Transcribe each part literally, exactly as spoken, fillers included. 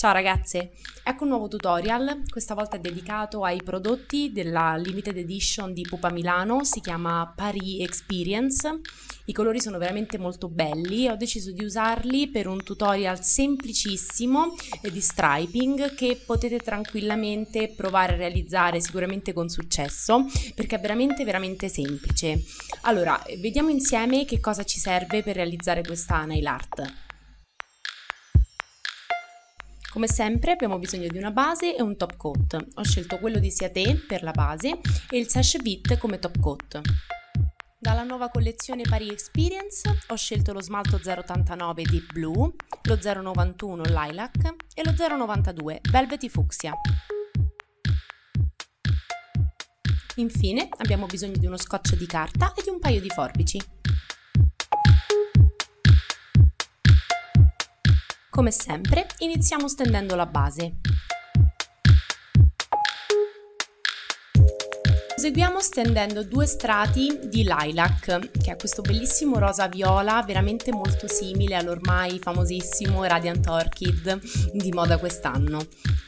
Ciao ragazze, ecco un nuovo tutorial, questa volta è dedicato ai prodotti della limited edition di Pupa Milano, si chiama Paris Experience. I colori sono veramente molto belli e ho deciso di usarli per un tutorial semplicissimo di striping che potete tranquillamente provare a realizzare sicuramente con successo perché è veramente veramente semplice. Allora, vediamo insieme che cosa ci serve per realizzare questa nail art. Come sempre abbiamo bisogno di una base e un top coat. Ho scelto quello di Ciaté per la base e il Sash Vite come top coat. Dalla nuova collezione Paris Experience ho scelto lo smalto zero ottantanove Deep Blue, lo zero novantuno Lilac e lo zero novantadue Velvety Fucsia. Infine abbiamo bisogno di uno scotch di carta e di un paio di forbici. Come sempre, iniziamo stendendo la base. Proseguiamo stendendo due strati di lilac, che è questo bellissimo rosa viola, veramente molto simile all'ormai famosissimo Radiant Orchid di moda quest'anno.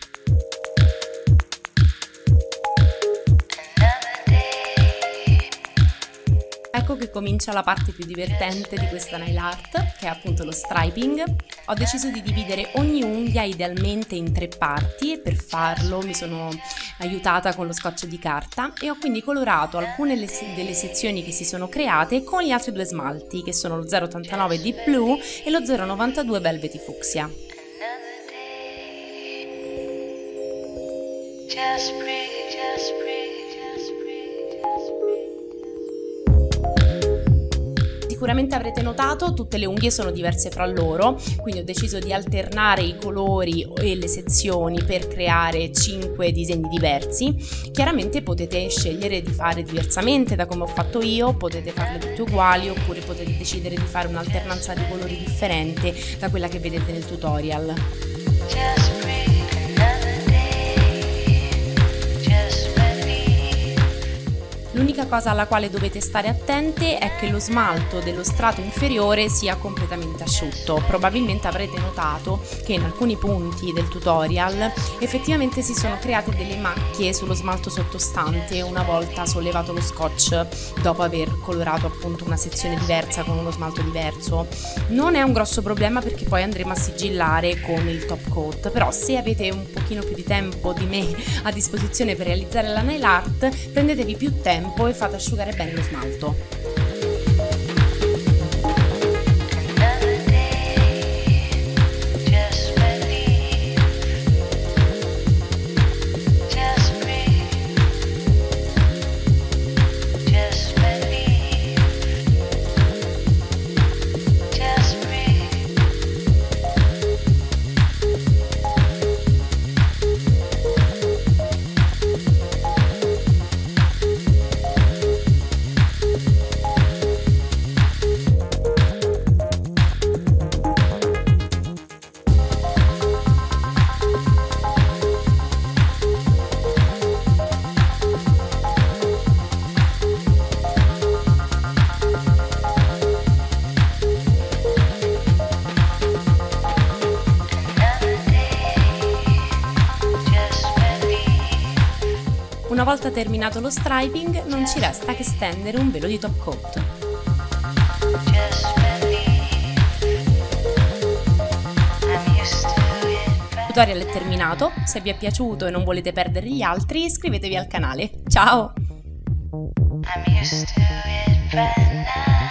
Ecco che comincia la parte più divertente di questa nail art, che è appunto lo striping. Ho deciso di dividere ogni unghia idealmente in tre parti e per farlo mi sono aiutata con lo scotch di carta e ho quindi colorato alcune delle sezioni che si sono create con gli altri due smalti, che sono lo zero ottantanove Deep Blue e lo zero novantadue Velvety Fucsia. Just breathe, just breathe. Sicuramente avrete notato tutte le unghie sono diverse fra loro, quindi ho deciso di alternare i colori e le sezioni per creare cinque disegni diversi. Chiaramente potete scegliere di fare diversamente da come ho fatto io, potete farle tutte uguali oppure potete decidere di fare un'alternanza di colori differente da quella che vedete nel tutorial. L'unica cosa alla quale dovete stare attente è che lo smalto dello strato inferiore sia completamente asciutto. Probabilmente avrete notato che in alcuni punti del tutorial effettivamente si sono create delle macchie sullo smalto sottostante una volta sollevato lo scotch dopo aver colorato appunto una sezione diversa con uno smalto diverso. Non è un grosso problema perché poi andremo a sigillare con il top coat, però se avete un pochino più di tempo di me a disposizione per realizzare la nail art, prendetevi più tempo e fate asciugare bene lo smalto. Una volta terminato lo striping non ci resta che stendere un velo di top coat. Il tutorial è terminato, se vi è piaciuto e non volete perdere gli altri iscrivetevi al canale. Ciao! I'm used to it by now.